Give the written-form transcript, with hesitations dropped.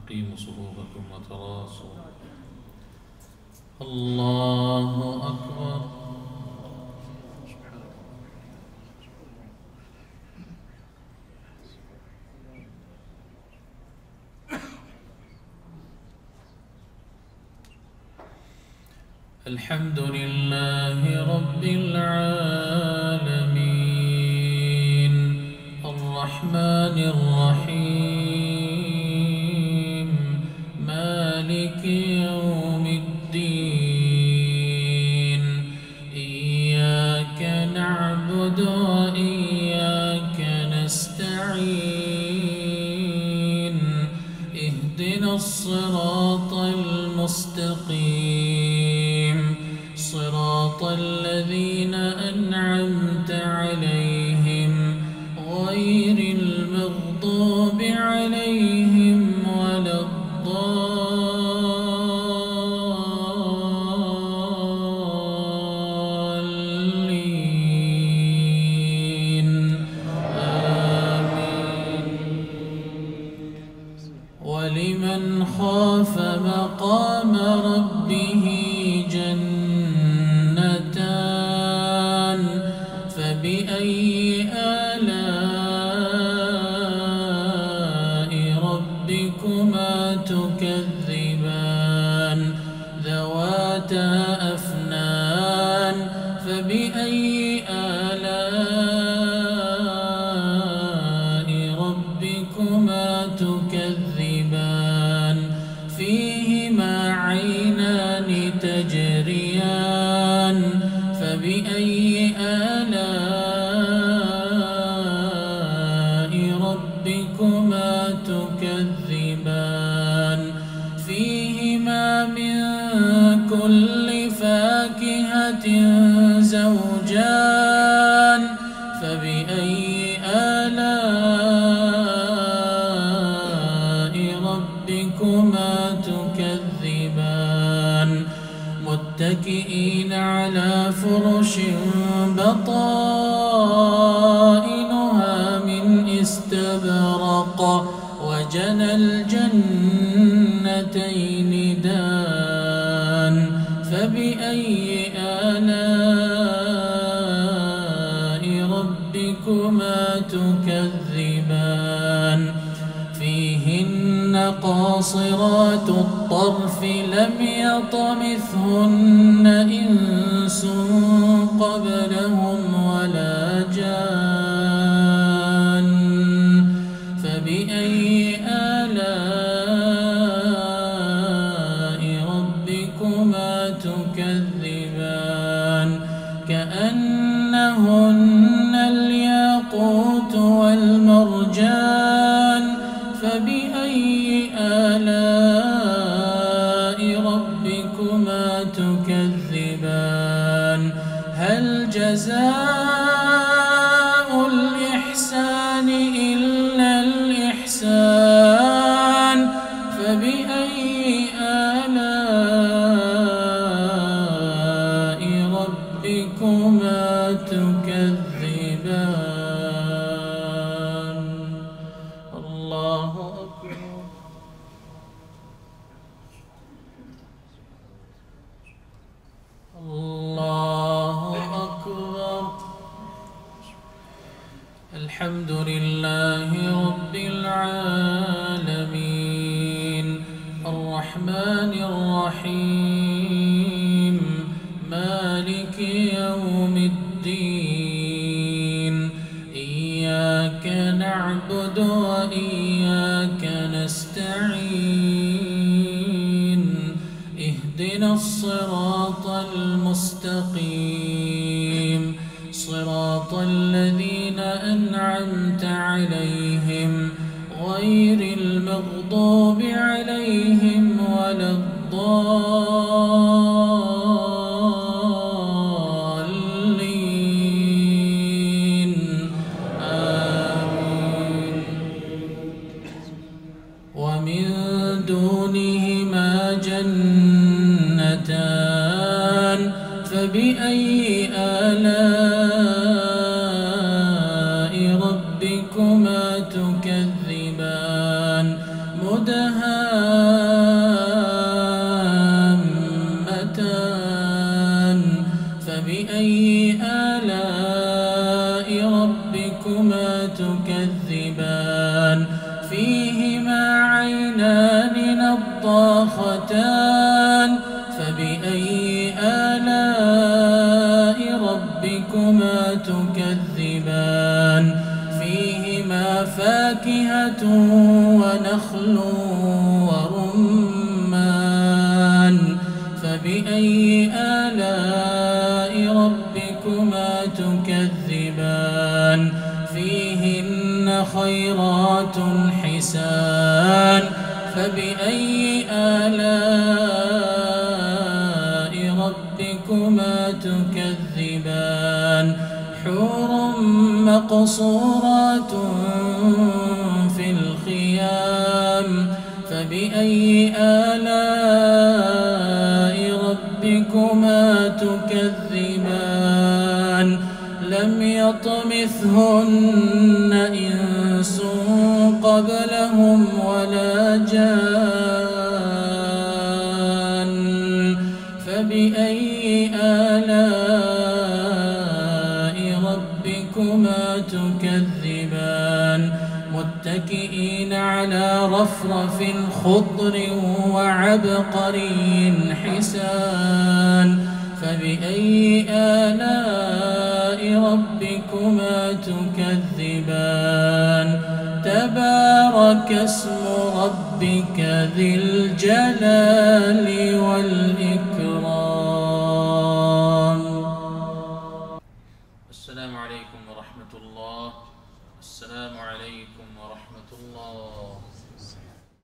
أقيموا صفوفكم وتراصوا. الله أكبر. الحمد لله رب العالمين الرحمن الرحيم مالك يوم الدين إياك نعبد وإياك نستعين اهدنا الصراط المستقيم صراط الذين أنعمت عليهم غير المغضوب عليهم ولا الضالين آمين. ولمن خاف مقام ربه جنتان فبأي آلاء ربكما تكذبان ذواتا أفنان فبأي آلاء ربكما تكذبان فيهما عينان تجريان فبأي آلاء ربكما تكذبان فيهما من كل فاكهة زوجان فبأي آلاء ربكما تكذبان متكئين على فرش بطائنها من استبرق وجنى الجنتين دان فبأي آلاء ربكما تكذبان فيهن قاصرات الطرف لم يطمثهن إنس قبلهم ولا جان فبأي آلاء ربكما تكذبان كأنهن الياقوت والمرجان فبأي آلاء ربكما تكذبان هل جزاء الإحسان إلا الإحسان فبأي آلاء ربكما تكذبان. الله أكبر. الله أكبر. الحمد لله رب العالمين الرحمن الرحيم مالك يوم الدين إياك نعبد وإياك نستعين اهدنا الصراط المستقيم صراط الذين أنعمت عليهم غير المغضوب عليهم ولا الضالين آمين. ومن دونهما جنتان فبأي آلاء ربكما تكذبان مدهامتان فبأي آلاء ربكما تكذبان فيهما عينان نضاختان فبأي آلاء ربكما تكذبان فيهما فاكهة ونخل ورمان فبأي آلاء ربكما تكذبان فيهن خيرات حسان فبأي آلاء ربكما تكذبان حور مقصورات في الخيام فبأي آلاء ربكما تكذبان لم يطمثهن إنس قبلهم ولا جان فبأي آلاء ربكما تكذبان متكئين على رفرف خضر وعبقري حسان فبأي آلاء ربكما تكذبان تبارك اسم ربك ذي الجلال والإكرام. السلام عليكم ورحمة الله. السلام عليكم ورحمة الله.